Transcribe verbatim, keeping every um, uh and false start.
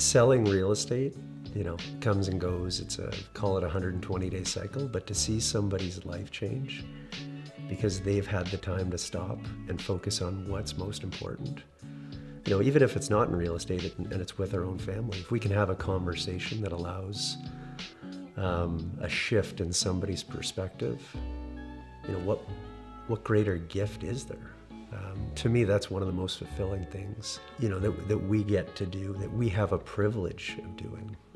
Selling real estate, you know, comes and goes. It's a, call it a one hundred twenty day cycle, but to see somebody's life change because they've had the time to stop and focus on what's most important. You know, even if it's not in real estate and it's with our own family, if we can have a conversation that allows um, a shift in somebody's perspective, you know, what, what greater gift is there? Um, to me, that's one of the most fulfilling things, you know, that, that we get to do, that we have a privilege of doing.